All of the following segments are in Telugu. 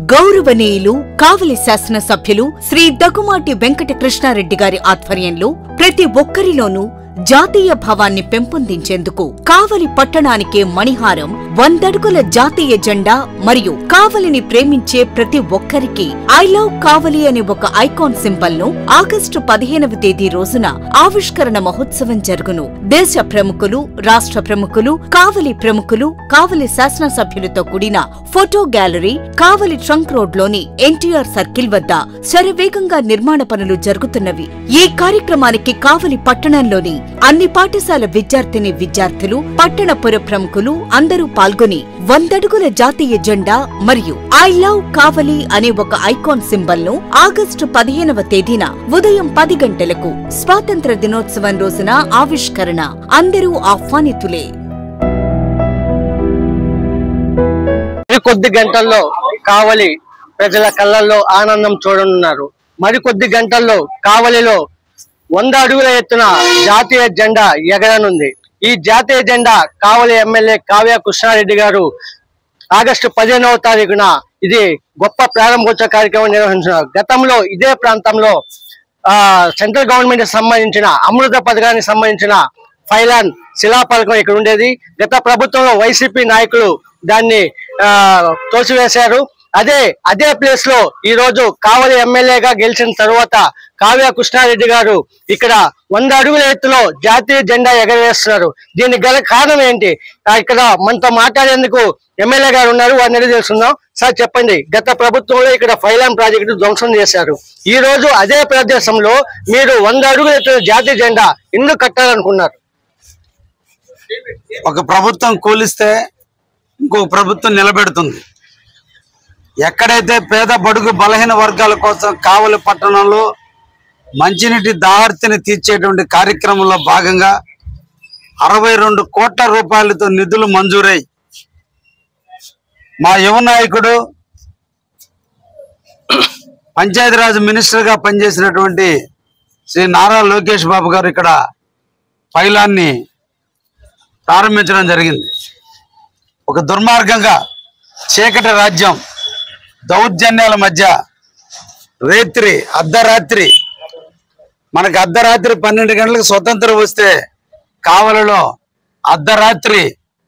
గౌరవనీయులు కావలి శాసనసభ్యులు శ్రీ దగ్గుమాటి వెంకట కృష్ణారెడ్డి గారి ఆధ్వర్యంలో ప్రతి ఒక్కరిలోనూ జాతీయ భావాన్ని పెంపొందించేందుకు కావలి పట్టణానికే మణిహారం 100 అడుగుల జాతీయ జెండా మరియు కావలిని ప్రేమించే ప్రతి ఒక్కరికి ఐ లవ్ కావలి అనే ఒక ఐకాన్ సింబల్ ను ఆగస్టు 15వ తేదీ రోజున ఆవిష్కరణ మహోత్సవం జరుగును. దేశ ప్రముఖులు, రాష్ట్ర ప్రముఖులు, కావలి ప్రముఖులు, కావలి శాసనసభ్యులతో కూడిన photo gallery Kavali trunk road లోని ఎన్టీఆర్ సర్కిల్ వద్ద శరవేగంగా నిర్మాణ పనులు జరుగుతున్నవి. ఈ కార్యక్రమానికి కావలి పట్టణంలోని అన్ని పాఠశాల విద్యార్థులు, పట్టణ పుర ప్రముఖులు అందరూ పాల్గొని 100 అడుగుల జాతీయ జెండా మరియు ఐ లవ్ కావలి అనే ఒక ఐకాన్ సింబల్ ను ఆగస్టు 15వ తేదీన ఉదయం 10 గంటలకు స్వాతంత్ర దినోత్సవం రోజున ఆవిష్కరణ. అందరూ ఆహ్వానితులే. కొద్ది గంటల్లో కావలి ప్రజల కళ్ళల్లో ఆనందం చూడనున్నారు. మరికొద్ది గంటల్లో కావలిలో 100 అడుగుల ఎత్తున జాతీయ జెండా ఎగరనుంది. ఈ జాతీయ జెండా కావలి ఎమ్మెల్యే కావ్య కృష్ణారెడ్డి గారు ఆగస్టు 15వ తారీఖున ఇది గొప్ప ప్రారంభోత్సవ కార్యక్రమం నిర్వహించారు. గతంలో ఇదే ప్రాంతంలో సెంట్రల్ గవర్నమెంట్ సంబంధించిన అమృత పథకానికి సంబంధించిన ఫైలాన్ శిలాఫలకం ఇక్కడ ఉండేది. గత ప్రభుత్వంలో వైసీపీ నాయకులు దాన్ని తోసివేశారు. అదే ప్లేస్ లో ఈ రోజు కావలి ఎమ్మెల్యేగా గెలిచిన తర్వాత కావ్య కృష్ణారెడ్డి గారు ఇక్కడ 100 అడుగుల ఎత్తులో జాతీయ జెండా ఎగరవేస్తున్నారు. దీనికి గల కారణం ఏంటి? ఇక్కడ మనతో మాట్లాడేందుకు ఎమ్మెల్యే గారు ఉన్నారు, వారిని అడిగి తెలుసుకుందాం. సార్ చెప్పండి, గత ప్రభుత్వంలో ఇక్కడ ఫైలాన్ ప్రాజెక్టు ధ్వంసం చేశారు. ఈ రోజు అదే ప్రదేశంలో మీరు 100 అడుగుల ఎత్తున జాతీయ జెండా ఎందుకు కట్టాలనుకున్నారు? ఒక ప్రభుత్వం కూలిస్తే ఇంకో ప్రభుత్వం నిలబెడుతుంది. ఎక్కడైతే పేద బడుగు బలహీన వర్గాల కోసం కావలి పట్టణంలో మంచినీటి దాహర్తిని తీర్చేటువంటి కార్యక్రమంలో భాగంగా 62 కోట్ల రూపాయలతో నిధులు మంజూరై మా యువ నాయకుడు పంచాయతీరాజ్ మినిస్టర్గా పనిచేసినటువంటి శ్రీ నారా లోకేష్ బాబు గారు ఇక్కడ పైలాన్ని ప్రారంభించడం జరిగింది. ఒక దుర్మార్గంగా చీకటి రాజ్యం, దౌర్జన్యాల మధ్య అర్ధరాత్రి మనకి 12 గంటలకు స్వతంత్రం వస్తే కావలిలో అర్ధరాత్రి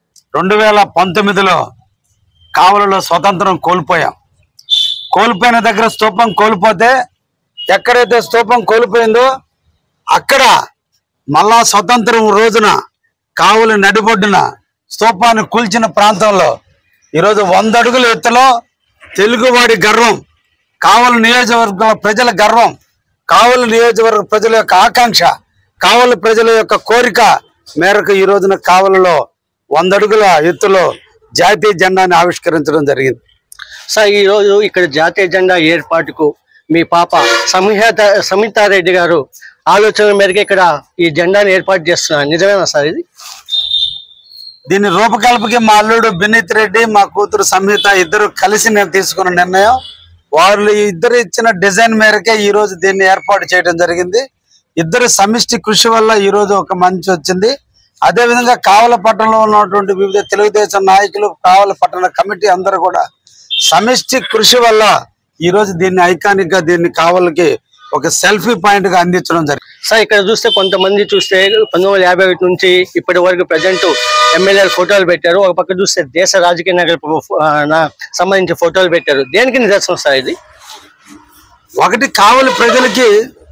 2019లో కావలిలో స్వతంత్రం కోల్పోయిన దగ్గర స్తూపం కోల్పోతే ఎక్కడైతే స్తూపం కోల్పోయిందో అక్కడ మళ్ళా స్వతంత్రం రోజున కావలి నడిబొడ్డున స్తూపాన్ని కూల్చిన ప్రాంతంలో ఈరోజు 100 అడుగుల ఎత్తులో తెలుగువాడి గర్వం, కావలి నియోజకవర్గం ప్రజల గర్వం, కావలి నియోజకవర్గ ప్రజల యొక్క ఆకాంక్ష, కావలి ప్రజల యొక్క కోరిక మేరకు ఈ రోజున కావలిలో 100 అడుగుల ఎత్తులో జాతీయ జెండాని ఆవిష్కరించడం జరిగింది. సార్, ఈ రోజు ఇక్కడ జాతీయ జెండా ఏర్పాటుకు మీ పాప సమితారెడ్డి గారు ఆలోచన మేరకు ఇక్కడ ఈ జెండాను ఏర్పాటు చేస్తున్నారు, నిజమేనా సార్? దీని రూపకల్పకి మా అల్లుడు బినీత్ రెడ్డి, మా కూతురు సంహిత ఇద్దరు కలిసి నేను తీసుకున్న నిర్ణయం. వాళ్ళు ఇద్దరు ఇచ్చిన డిజైన్ మేరకే ఈ రోజు దీన్ని ఏర్పాటు చేయడం జరిగింది. ఇద్దరు సమిష్టి కృషి వల్ల ఈ రోజు ఒక మంచి వచ్చింది. అదే విధంగా కావలి పట్టణంలో ఉన్నటువంటి వివిధ తెలుగుదేశం నాయకులు, కావలి పట్టణ కమిటీ అందరూ కూడా సమిష్టి కృషి వల్ల ఈ రోజు దీన్ని ఐకానిక్ గా దీన్ని కావలికి ఒక సెల్ఫీ పాయింట్ గా అందించడం జరిగింది. సార్, ఇక్కడ చూస్తే కొంతమంది చూస్తే 1951 నుంచి ఇప్పటి వరకు ప్రజెంట్ ఎమ్మెల్యేలు ఫోటోలు పెట్టారు. ఒక పక్క చూస్తే దేశ రాజకీయ నాయకులకు సంబంధించి ఫోటోలు పెట్టారు. దేనికి నిదర్శనం సార్ ఇది? ఒకటి, కావలి ప్రజలకి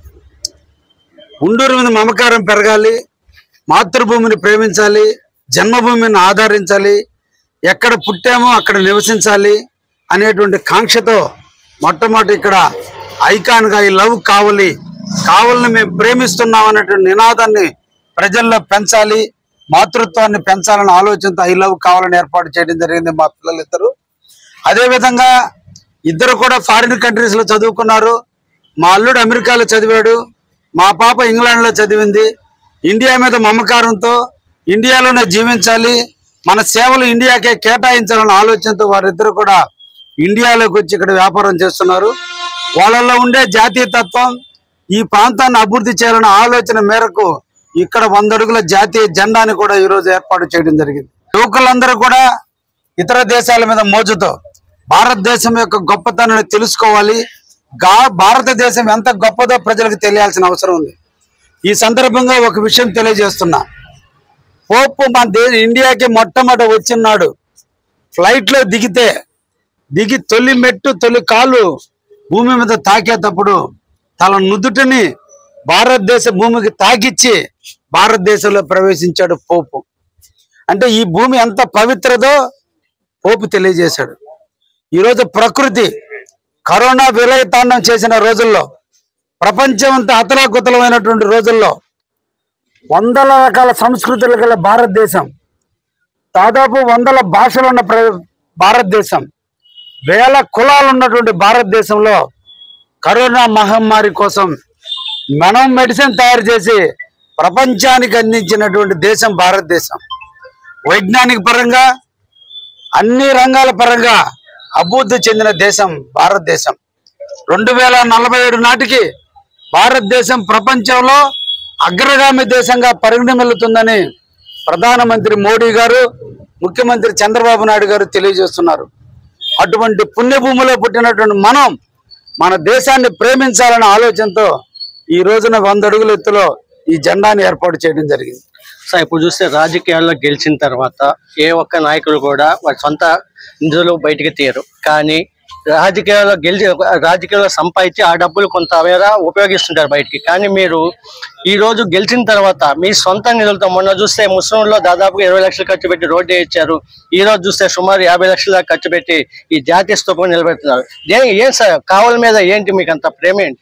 ఉండూరు మీద మమకారం పెరగాలి, మాతృభూమిని ప్రేమించాలి, జన్మభూమిని ఆదరించాలి, ఎక్కడ పుట్టామో అక్కడ నివసించాలి అనేటువంటి కాంక్షతో మొట్టమొదటి ఇక్కడ ఐకాన్ గా ఈ లవ్ కావలి, కావలిని మేము ప్రేమిస్తున్నాం అనేటువంటి నినాదాన్ని ప్రజల్లో పెంచాలి, మాతృత్వాన్ని పెంచాలనే ఆలోచనతో ఐ లవ్ కావాలని ఏర్పాటు చేయడం జరిగింది మా పిల్లలిద్దరు. అదేవిధంగా ఇద్దరు కూడా ఫారిన్ కంట్రీస్ లో చదువుకున్నారు. మా అల్లుడు అమెరికాలో చదివాడు, మా పాప ఇంగ్లాండ్ లో చదివింది. ఇండియా మీద మమకారంతో ఇండియాలోనే జీవించాలి, మన సేవలు ఇండియాకే కేటాయించాలనే ఆలోచనతో వారిద్దరు కూడా ఇండియాలోకి వచ్చి ఇక్కడ వ్యాపారం చేస్తున్నారు. వాళ్ళల్లో ఉండే జాతీయ తత్వం, ఈ ప్రాంతాన్ని అభివృద్ధి చేయాలనే ఆలోచన మేరకు ఇక్కడ 100 అడుగుల జాతీయ జెండాని కూడా ఈ రోజు ఏర్పాటు చేయడం జరిగింది. యువకులందరూ కూడా ఇతర దేశాల మీద మోజుతో భారతదేశం యొక్క గొప్పతనాన్ని తెలుసుకోవాలి. భారతదేశం ఎంత గొప్పదో ప్రజలకు తెలియాల్సిన అవసరం ఉంది. ఈ సందర్భంగా ఒక విషయం తెలియజేస్తున్నా. పోప్ మన ఇండియాకి మొట్టమొదట వచ్చినాడు ఫ్లైట్ లో దిగి తొలి మెట్టు తొలి కాలు భూమి మీద తాకేటప్పుడు తన నుదుటిని భారతదేశ భూమికి తాకిచ్చి భారతదేశంలో ప్రవేశించాడు పోపు. అంటే ఈ భూమి ఎంత పవిత్రదో పోపు తెలియజేశాడు. ఈరోజు ప్రకృతి కరోనా విలయతాండం చేసిన రోజుల్లో, ప్రపంచం అంతా అతలాకుతలమైనటువంటి రోజుల్లో, వందల రకాల సంస్కృతులు గల భారతదేశం, దాదాపు 100 భాషలు ఉన్న భారతదేశం, వేల కులాలు ఉన్నటువంటి భారతదేశంలో కరోనా మహమ్మారి కోసం మనం మెడిసిన్ తయారు చేసి ప్రపంచానికి అందించినటువంటి దేశం భారతదేశం. వైజ్ఞానిక పరంగా అన్ని రంగాల పరంగా అభివృద్ధి చెందిన దేశం భారతదేశం. 2047 నాటికి భారతదేశం ప్రపంచంలో అగ్రగామి దేశంగా పరిగణిల్లుతుందని ప్రధానమంత్రి మోడీ గారు, ముఖ్యమంత్రి చంద్రబాబు నాయుడు గారు తెలియజేస్తున్నారు. అటువంటి పుణ్యభూమిలో పుట్టినటువంటి మనం మన దేశాన్ని ప్రేమించాలనే ఆలోచనతో ఈ రోజున 100 అడుగుల ఎత్తులో ఈ జెండాని ఏర్పాటు చేయడం జరిగింది. సార్, ఇప్పుడు చూస్తే రాజకీయాల్లో గెలిచిన తర్వాత ఏ ఒక్క నాయకులు కూడా వారి సొంత నిధులు బయటికి తీయరు. కానీ రాజకీయాల్లో సంపాదించి ఆ డబ్బులు కొంతమేర ఉపయోగిస్తుంటారు బయటికి. కానీ మీరు ఈ రోజు గెలిచిన తర్వాత మీ సొంత నిధులతో, మొన్న చూస్తే ముస్లింలో దాదాపుగా 20 లక్షలు ఖర్చు పెట్టి రోడ్డు వేయించారు. ఈ రోజు చూస్తే సుమారు 50 లక్షల ఖర్చు పెట్టి ఈ జాతీయ స్తూపం నిలబెడుతున్నారు. ఏం సార్ కావలి మీద ఏంటి మీకు అంత ప్రేమ ఏంటి?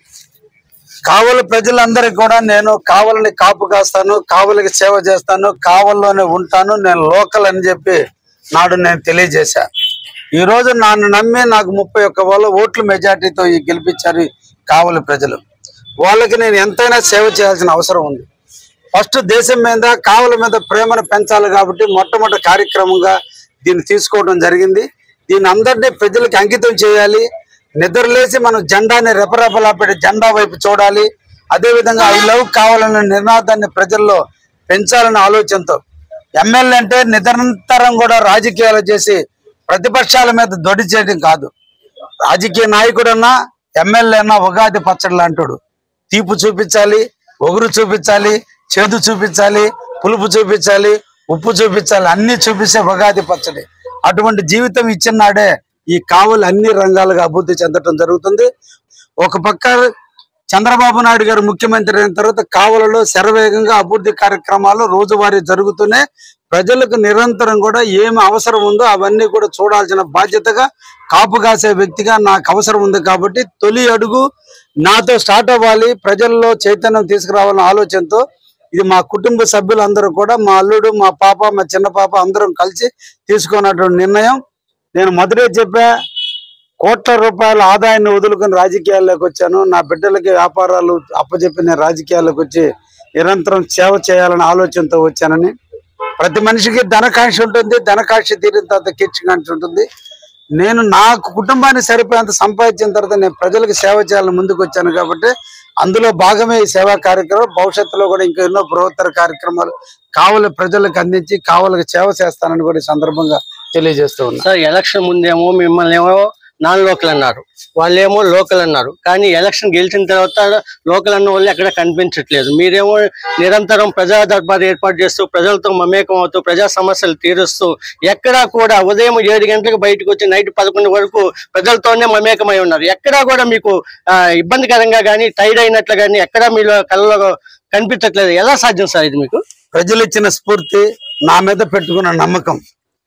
కావలి ప్రజలందరికీ కూడా నేను కావలిని కాపు కాస్తాను, కావలికి సేవ చేస్తాను, కావలిలోనే ఉంటాను, నేను లోకల్ అని చెప్పి నాడు నేను తెలియజేశా. ఈ రోజు నన్ను నమ్మి నాకు 31,000 ఓట్ల మెజార్టీతో గెలిపించారు కావలి ప్రజలు. వాళ్ళకి నేను ఎంతైనా సేవ చేయాల్సిన అవసరం ఉంది. ఫస్ట్ దేశం మీద కావలి మీద ప్రేమను పెంచాలి కాబట్టి మొట్టమొదటి కార్యక్రమంగా దీన్ని తీసుకోవడం జరిగింది. దీన్ని అందరినీ ప్రజలకు అంకితం చేయాలి. నిద్రలేసి మనం జెండాని రెపరెపలా పెట్టి జెండా వైపు చూడాలి. అదేవిధంగా ఐ లవ్ కావాలనే నినాదాన్ని ప్రజల్లో పెంచాలనే ఆలోచనతో ఎమ్మెల్యే అంటే నిరంతరం కూడా రాజకీయాలు చేసి ప్రతిపక్షాల మీద దొడి చేయడం కాదు. రాజకీయ నాయకుడన్నా ఎమ్మెల్యే అన్నా ఉగాది పచ్చడి లాంటాడు. తీపు చూపించాలి, ఒగురు చూపించాలి, చేదు చూపించాలి, పులుపు చూపించాలి, ఉప్పు చూపించాలి, అన్ని చూపిస్తే ఉగాది పచ్చడి. అటువంటి జీవితం ఇచ్చినాడే ఈ కావలి అన్ని రంగాలుగా అభివృద్ధి చెందడం జరుగుతుంది. ఒక పక్క చంద్రబాబు నాయుడు గారు ముఖ్యమంత్రి అయిన తర్వాత కావలిలో శరవేగంగా అభివృద్ధి కార్యక్రమాలు రోజువారీ జరుగుతూనే ప్రజలకు నిరంతరం కూడా ఏమి అవసరం ఉందో అవన్నీ కూడా చూడాల్సిన బాధ్యతగా కాపు కాసే వ్యక్తిగా నాకు అవసరం ఉంది. కాబట్టి తొలి అడుగు నాతో స్టార్ట్ అవ్వాలి, ప్రజల్లో చైతన్యం తీసుకురావాలన్న ఆలోచనతో ఇది మా కుటుంబ సభ్యులందరూ కూడా, మా అల్లుడు, మా పాప, మా చిన్న పాప అందరం కలిసి తీసుకున్నటువంటి నిర్ణయం. నేను మొదటే చెప్పా, కోట్ల రూపాయల ఆదాయాన్ని వదులుకొని రాజకీయాల్లోకి వచ్చాను. నా బిడ్డలకి వ్యాపారాలు అప్పచెప్పి నేను రాజకీయాల్లోకి వచ్చి నిరంతరం సేవ చేయాలనే ఆలోచనతో వచ్చానని. ప్రతి మనిషికి ధనకాంక్ష ఉంటుంది, ధనకాంక్ష తీరిన తర్వాత కీర్తికాంక్ష ఉంటుంది. నేను నాకు కుటుంబాన్ని సరిపోయేంత సంపాదించిన తర్వాత నేను ప్రజలకు సేవ చేయాలని ముందుకు వచ్చాను. కాబట్టి అందులో భాగమే ఈ సేవా కార్యక్రమం. భవిష్యత్తులో కూడా ఇంకా ఎన్నో బృహత్తర కార్యక్రమాలు కావలి ప్రజలకు అందించి కావలికి సేవ చేస్తానని కూడా ఈ సందర్భంగా తెలియజేస్తూ ఉన్నా. సార్, ఎలక్షన్ ముందేమో మిమ్మల్ని ఏమో నాన్ లోకల్ అన్నారు, వాళ్ళేమో లోకల్ అన్నారు. కానీ ఎలక్షన్ గెలిచిన తర్వాత లోకల్ అన్న వాళ్ళు ఎక్కడ కనిపించట్లేదు. మీరేమో నిరంతరం ప్రజా దర్బార్ ఏర్పాటు చేస్తూ ప్రజలతో మమేకం అవుతూ ప్రజా సమస్యలు తీరుస్తూ ఎక్కడా కూడా ఉదయం 7 గంటలకు బయటకు వచ్చి నైట్ 11 వరకు ప్రజలతోనే మమేకమై ఉన్నారు. ఎక్కడా కూడా మీకు ఇబ్బందికరంగా కానీ టైర్డ్ అయినట్లు కానీ ఎక్కడా మీలో కళ్ళలో కనిపించట్లేదు. ఎలా సాధ్యం సార్ ఇది? మీకు ప్రజలు ఇచ్చిన స్ఫూర్తి, నా మీద పెట్టుకున్న నమ్మకం,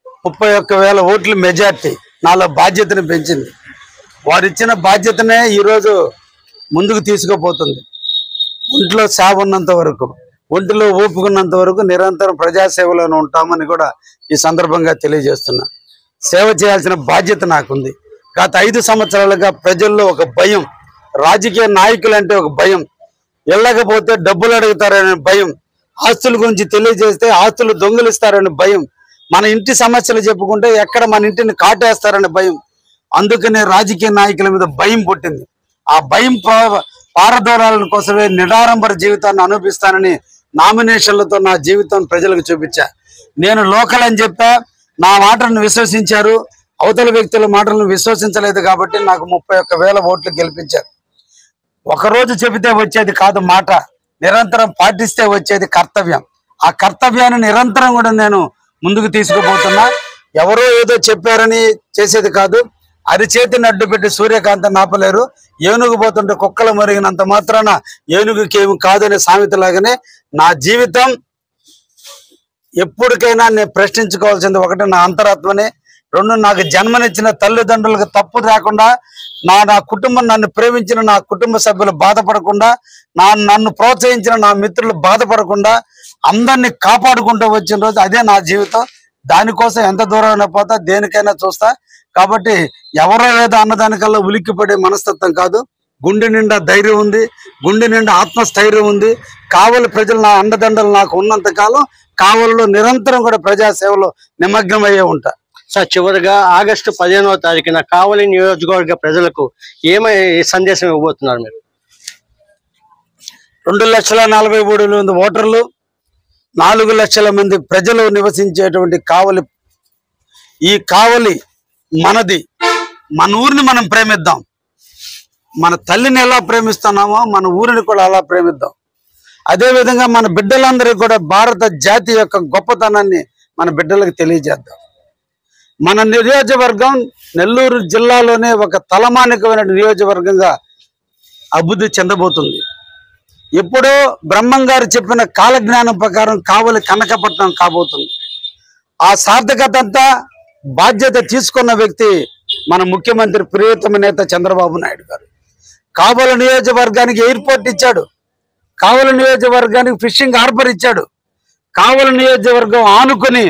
31,000 ఓట్ల మెజార్టీ నాలో బాధ్యతను పెంచింది. వారిచ్చిన బాధ్యతనే ఈరోజు ముందుకు తీసుకుపోతుంది. ఒంట్లో సేవ ఉన్నంత వరకు, ఒంటిలో ఊపుకున్నంత వరకు నిరంతరం ప్రజాసేవలోనే ఉంటామని కూడా ఈ సందర్భంగా తెలియజేస్తున్నా. సేవ చేయాల్సిన బాధ్యత నాకుంది. గత 5 సంవత్సరాలుగా ప్రజల్లో ఒక భయం, రాజకీయ నాయకులంటే ఒక భయం, వెళ్ళకపోతే డబ్బులు అడుగుతారనే భయం, ఆస్తుల గురించి తెలియజేస్తే ఆస్తులు దొంగిలిస్తారనే భయం, మన ఇంటి సమస్యలు చెప్పుకుంటే ఎక్కడ మన ఇంటిని కాటేస్తారనే భయం. అందుకనే రాజకీయ నాయకుల మీద భయం పుట్టింది. ఆ భయం పారదోలాల కోసమే నిడారంబర జీవితాన్ని అనుభవిస్తానని నామినేషన్లతో నా జీవితం ప్రజలకు చూపించా. నేను లోకల్ అని చెప్పా, నా మాటను విశ్వసించారు. అవతల వ్యక్తుల మాటలను విశ్వసించలేదు కాబట్టి నాకు 31,000 ఓట్లు గెలిపించారు. ఒకరోజు చెబితే వచ్చేది కాదు మాట, నిరంతరం పాటిస్తే వచ్చేది కర్తవ్యం. ఆ కర్తవ్యాన్ని నిరంతరం కూడా నేను ముందుకు తీసుకుపోతున్నా. ఎవరో ఏదో చెప్పారని చేసేది కాదు. అరిచేతిని అడ్డు పెట్టి సూర్యకాంత నాపలేరు. ఏనుగు పోతుంటే కుక్కలు మరిగినంత మాత్రాన ఏనుగుకేమి కాదనే సామెతలాగానే నా జీవితం ఎప్పటికైనా నేను ప్రశ్నించుకోవాల్సింది ఒకటి నా అంతరాత్మనే, 2 నాకు జన్మనిచ్చిన తల్లిదండ్రులకు తప్పు రాకుండా, నా కుటుంబం, నన్ను ప్రేమించిన నా కుటుంబ సభ్యులు బాధపడకుండా, నన్ను ప్రోత్సహించిన నా మిత్రులు బాధపడకుండా అందరినీ కాపాడుకుంటూ వచ్చిన రోజు అదే నా జీవితం. దానికోసం ఎంత దూరమైనా పోతా, దేనికైనా చూస్తా. కాబట్టి ఎవరో ఏదో అన్నదానికల్లా ఉలిక్కిపడే మనస్తత్వం కాదు. గుండె నిండా ధైర్యం ఉంది, గుండె నిండా ఆత్మస్థైర్యం ఉంది. కావలి ప్రజలు నా అండదండలు నాకు ఉన్నంత కాలం కావలిలో నిరంతరం కూడా ప్రజాసేవలో నిమగ్నమయ్యే ఉంటా. సార్, చివరిగా ఆగస్టు 15వ తారీఖున కావలి నియోజకవర్గ ప్రజలకు ఏమై సందేశం ఇవ్వబోతున్నారు మీరు? 2,43,000 ఓటర్లు, 4 లక్షల మంది ప్రజలు నివసించేటువంటి కావలి, ఈ కావలి మనది. మన ఊరిని మనం ప్రేమిద్దాం. మన తల్లిని ఎలా ప్రేమిస్తున్నామో మన ఊరిని కూడా అలా ప్రేమిద్దాం. అదేవిధంగా మన బిడ్డలందరికీ కూడా భారత జాతి యొక్క గొప్పతనాన్ని మన బిడ్డలకు తెలియజేద్దాం. మన నియోజకవర్గం నెల్లూరు జిల్లాలోనే ఒక తలమానికమైన నియోజకవర్గంగా అభివృద్ధి చెందబోతుంది. ఎప్పుడో బ్రహ్మం గారు చెప్పిన కాలజ్ఞానం ప్రకారం కావలి కనకపట్నం కాబోతుంది. ఆ సార్థకత అంతా బాధ్యత తీసుకున్న వ్యక్తి మన ముఖ్యమంత్రి ప్రియతమ నేత చంద్రబాబు నాయుడు గారు. కావలి నియోజకవర్గానికి ఎయిర్పోర్ట్ ఇచ్చాడు, కావలి నియోజకవర్గానికి ఫిషింగ్ హార్బర్ ఇచ్చాడు, కావలి నియోజకవర్గం ఆనుకొని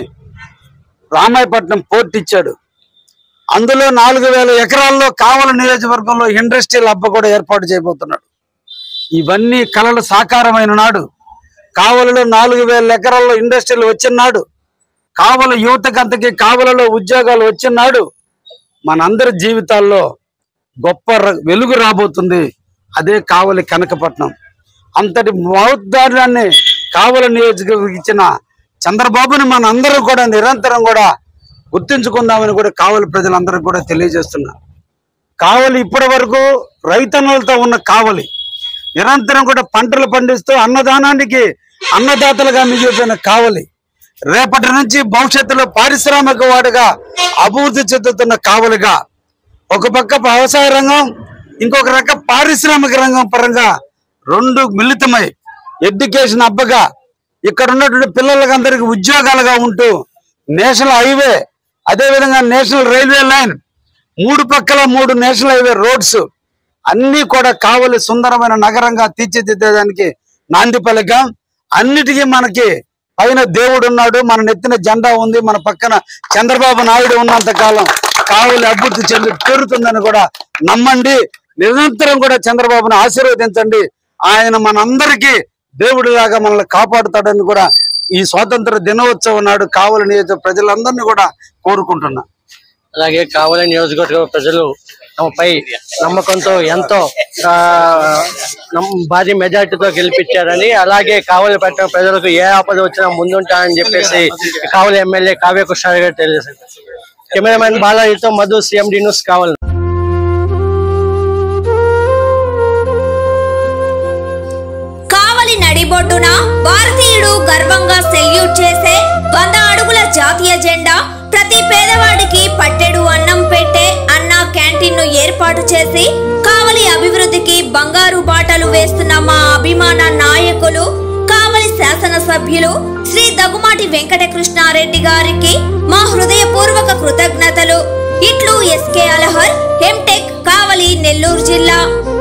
రామాయపట్నం పోర్ట్ ఇచ్చాడు. అందులో 4,000 ఎకరాల్లో కావలి నియోజకవర్గంలో ఇండస్ట్రియల్ హబ్ కూడా ఏర్పాటు చేయబోతున్నాడు. ఇవన్నీ కలలు సాకారమైన నాడు. కావలిలో 4,000 ఎకరాల్లో ఇండస్ట్రీలు వచ్చినాడు. కావలి యువతకంతకి కావలిలో ఉద్యోగాలు వచ్చినాడు. మనందరి జీవితాల్లో గొప్ప వెలుగు రాబోతుంది. అదే కావలి కనకపట్నం. అంతటి మహోద్ధారాన్ని కావలి నియోజకవర్గం ఇచ్చిన చంద్రబాబుని మన అందరూ కూడా నిరంతరం కూడా గుర్తించుకుందామని కూడా కావలి ప్రజలందరూ కూడా తెలియజేస్తున్నారు. కావలి ఇప్పటి వరకు రైతన్నులతో ఉన్న కావలి నిరంతరం కూడా పంటలు పండిస్తూ అన్నదానానికి అన్నదాతలుగా మిగిలిపోయిన కావలి రేపటి నుంచి భవిష్యత్తులో పారిశ్రామిక వాడిగా అభివృద్ధి చెందుతున్న కావలిగా, ఒక పక్క వ్యవసాయ రంగం, ఇంకొక రక పారిశ్రామిక రంగం పరంగా 2 మిళితమై ఎడ్యుకేషన్ హబ్గా ఇక్కడ ఉన్నటువంటి పిల్లలకి అందరికి ఉద్యోగాలుగా ఉంటూ నేషనల్ హైవే, అదేవిధంగా నేషనల్ రైల్వే లైన్, 3 పక్కల 3 నేషనల్ హైవే రోడ్స్ అన్నీ కూడా కావలి సుందరమైన నగరంగా తీర్చిదిద్దేదానికి నాంది పలికాం. అన్నిటికీ మనకి పైన దేవుడు ఉన్నాడు, మన నెత్తిన జెండా ఉంది, మన పక్కన చంద్రబాబు నాయుడు ఉన్నంత కాలం కావలి అభివృద్ధి చెంది తీరుతుందని కూడా నమ్మండి. నిరంతరం కూడా చంద్రబాబును ఆశీర్వదించండి. ఆయన మనందరికీ దేవుడిలాగా మనల్ని కాపాడుతాడని కూడా ఈ స్వాతంత్ర దినోత్సవం నాడు కావలి నియోజక ప్రజలందరినీ కూడా కోరుకుంటున్నా. అలాగే కావలి నియోజకవర్గ ప్రజలు తమపై నమ్మకంతో ఎంతో భారీ మెజార్టీతో గెలిపించారని, అలాగే కావలి పట్టణ ప్రజలకు ఏ ఆపద వచ్చినా ముందుంటారని చెప్పేసి కావలి ఎమ్మెల్యే కావ్య కృష్ణారెడ్డి గారు తెలియజేశారు. కెమెరామెన్ బాలాజీతో మధు, CMD న్యూస్, కావలి. కావలి నడిబొడ్డున భారతీయుడు గర్వంగా సెల్యూట్ చేసే 100 అడుగుల జాతీయ జెండా, ప్రతి పేదవాడికి పట్టెడు అన్నం పెట్టే అన్న క్యాంటీన్ ను ఏర్పాటు చేసి కావలి అభివృద్ధికి బంగారు బాటలు వేస్తున్న మా అభిమాన నాయకులు కావలి శాసనసభ్యులు శ్రీ దగుమాటి వెంకటకృష్ణారెడ్డి గారికి మా హృదయపూర్వక కృతజ్ఞతలు. ఇట్లు SK అలహర్, MTech, కావలి, నెల్లూరు జిల్లా.